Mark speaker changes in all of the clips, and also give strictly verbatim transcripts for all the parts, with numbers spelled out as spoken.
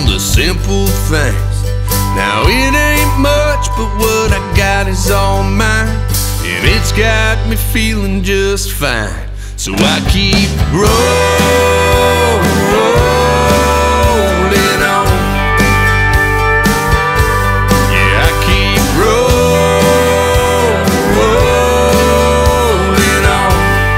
Speaker 1: on the simple things. Now it ain't much, but what I got is all mine, and it's got me feeling just fine. So I keep rolling on. Yeah, I keep rolling on.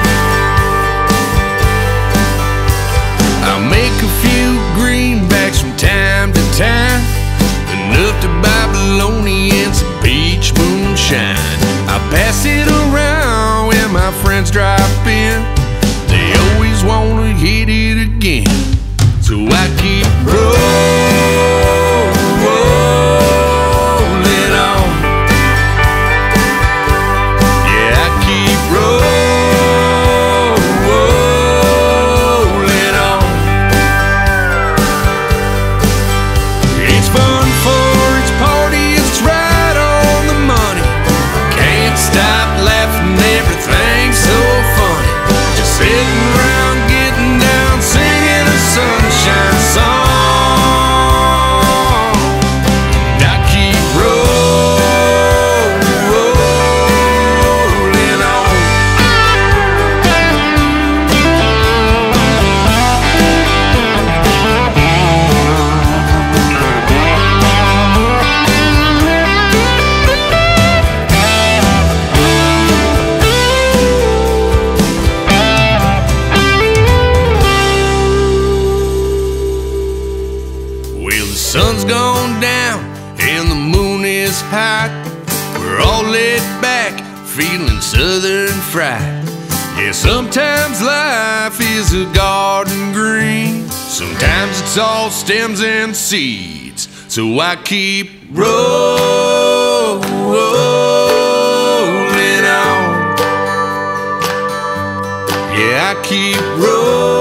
Speaker 1: I'll make a few greenbacks from time to time, enough to buy bologna and some peach moonshine. I pass it around when my friends drop in. They always wanna hit it again. So I keep rolling on. Yeah, I keep rolling on. It's fun for its party, it's right on the money. Can't stop laughing, everything's so funny. Just sitting around getting down, singing a sunshine song. And I keep rolling on. Well, the sun's gone down and the moon is high. We're all laid back, feeling southern fried. Yeah, sometimes life is a garden green, sometimes it's all stems and seeds. So I keep rolling on. Yeah, I keep rolling.